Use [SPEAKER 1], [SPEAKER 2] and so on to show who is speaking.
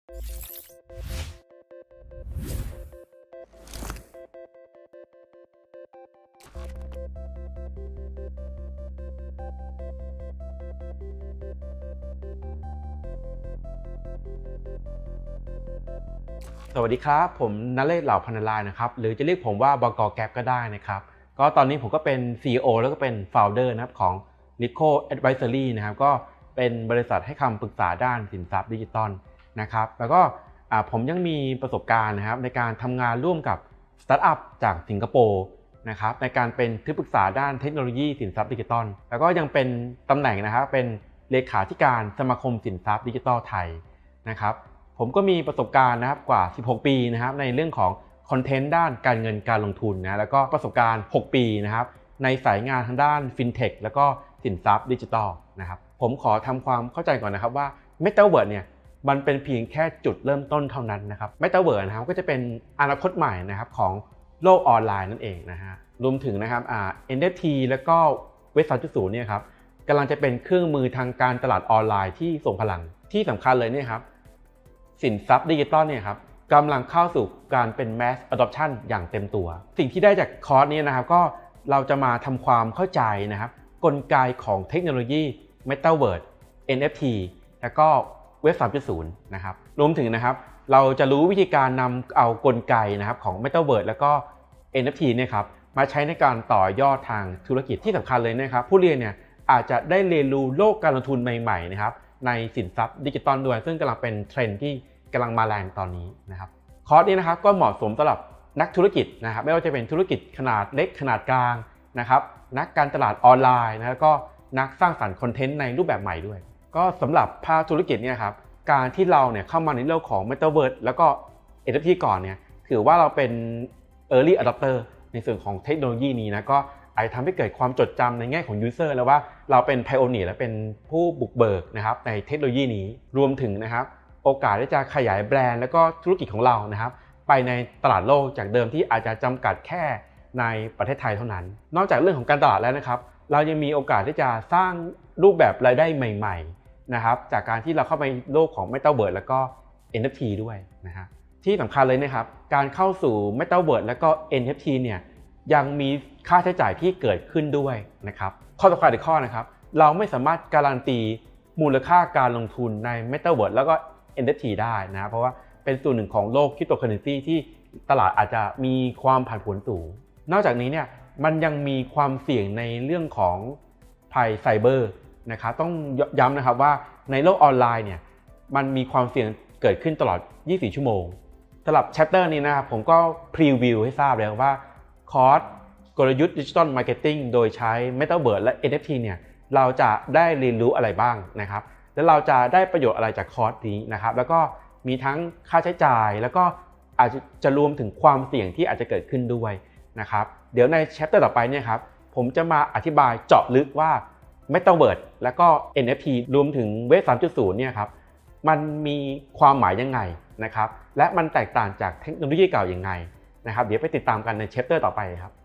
[SPEAKER 1] สวัสดีครับผมนเรศ เหล่าพรรณรายนะครับหรือจะเรียกผมว่าบก.แก๊ปก็ได้นะครับก็ตอนนี้ผมก็เป็น CEO แล้วก็เป็น Founder นะครับของ Rico Advisory นะครับก็เป็นบริษัทให้คำปรึกษาด้านสินทรัพย์ดิจิทัลนะครับแล้วก็ผมยังมีประสบการณ์นะครับในการทำงานร่วมกับสตาร์ทอัพจากสิงคโปร์นะครับในการเป็นที่ปรึกษาด้านเทคโนโลยีสินทรัพย์ดิจิทัลแล้วก็ยังเป็นตำแหน่งนะครับเป็นเลขาธิการสมาคมสินทรัพย์ดิจิทัลไทยนะครับผมก็มีประสบการณ์นะครับกว่า16ปีนะครับในเรื่องของคอนเทนต์ด้านการเงินการลงทุนนะแล้วก็ประสบการณ์6ปีนะครับในสายงานทางด้านฟินเทคแล้วก็สินทรัพย์ดิจิทัลนะครับผมขอทำความเข้าใจก่อนนะครับว่า Metaverse เนี่ยมันเป็นเพียงแค่จุดเริ่มต้นเท่านั้นนะครับ Metaverse นะครับก็จะเป็นอนาคตใหม่นะครับของโลกออนไลน์นั่นเองนะฮะรวมถึงนะครับNFT แล้วก็เว็บ 3.0 เนี่ยครับกำลังจะเป็นเครื่องมือทางการตลาดออนไลน์ที่ทรงพลังที่สำคัญเลยเนี่ยครับสินทรัพย์ดิจิทัลเนี่ยครับกำลังเข้าสู่การเป็น mass adoption อย่างเต็มตัวสิ่งที่ได้จากคอร์สนี้นะครับก็เราจะมาทำความเข้าใจนะครับกลไกของเทคโนโลยี Metaverse NFT แล้วก็เว็บ 3.0 นะครับรวมถึงนะครับเราจะรู้วิธีการนำเอากลไกนะครับของ Metaverse แล้วก็ NFT เนี่ยครับมาใช้ในการต่อยอดทางธุรกิจที่สำคัญเลยนะครับผู้เรียนเนี่ยอาจจะได้เรียนรู้โลกการลงทุนใหม่ๆนะครับในสินทรัพย์ดิจิทัลด้วยซึ่งกำลังเป็นเทรนด์ที่กำลังมาแรงตอนนี้นะครับคอร์สนี้นะครับก็เหมาะสมสำหรับนักธุรกิจนะครับไม่ว่าจะเป็นธุรกิจขนาดเล็กขนาดกลางนะครับนักการตลาดออนไลน์นะแล้วก็นักสร้างสรรค์คอนเทนต์ในรูปแบบใหม่ด้วยก็สำหรับภาคธุรกิจเนี่ยครับการที่เราเนี่ยเข้ามาในโลกของ Metaverse แล้วก็ NFT ก่อนเนี่ยถือว่าเราเป็น Early Adopter ในส่วนของเทคโนโลยีนี้นะก็อาจจะทำให้เกิดความจดจำในแง่ของ User แล้วว่าเราเป็น Pioneer และเป็นผู้บุกเบิกนะครับในเทคโนโลยีนี้รวมถึงนะครับโอกาสที่จะขยายแบรนด์แล้วก็ธุรกิจของเรานะครับไปในตลาดโลกจากเดิมที่อาจจะจำกัดแค่ในประเทศไทยเท่านั้นนอกจากเรื่องของการตลาดแล้วนะครับเรายังมีโอกาสที่จะสร้างรูปแบบรายได้ใหม่ๆนะครับจากการที่เราเข้าไปโลกของ Metaverse แล้วก็ NFT ด้วยนะฮะที่สำคัญเลยนะครับการเข้าสู่ Metaverse แล้วก็ NFT เนี่ยยังมีค่าใช้จ่ายที่เกิดขึ้นด้วยนะครับข้อสำคัญอีกข้อนะครับเราไม่สามารถการันตีมูลค่าการลงทุนใน Metaverse แล้วก็NFT ได้นะเพราะว่าเป็นส่วนหนึ่งของโลกคริปโตเคอเรนซีที่ตลาดอาจจะมีความผันผวนสูงนอกจากนี้เนี่ยมันยังมีความเสี่ยงในเรื่องของภัยไซเบอร์นะครับต้องย้ำนะครับว่าในโลกออนไลน์เนี่ยมันมีความเสี่ยงเกิดขึ้นตลอด24ชั่วโมงสำหรับแชปเตอร์นี้นะครับผมก็พรีวิวให้ทราบเลยว่าคอร์สกลยุทธ์ดิจิทัลมาร์เก็ตติ้งโดยใช้ Metaverse และ NFT เนี่ยเราจะได้เรียนรู้อะไรบ้างนะครับแล้วเราจะได้ประโยชน์อะไรจากคอร์สนี้นะครับแล้วก็มีทั้งค่าใช้จ่ายแล้วก็อาจจะรวมถึงความเสี่ยงที่อาจจะเกิดขึ้นด้วยนะครับเดี๋ยวในแชปเตอร์ต่อไปเนี่ยครับผมจะมาอธิบายเจาะลึกว่า Metaverse แล้วก็ NFT รวมถึงเว็บ 3.0 เนี่ยครับมันมีความหมายยังไงนะครับและมันแตกต่างจากเทคโนโลยีเก่ายังไงนะครับเดี๋ยวไปติดตามกันในแชปเตอร์ต่อไปครับ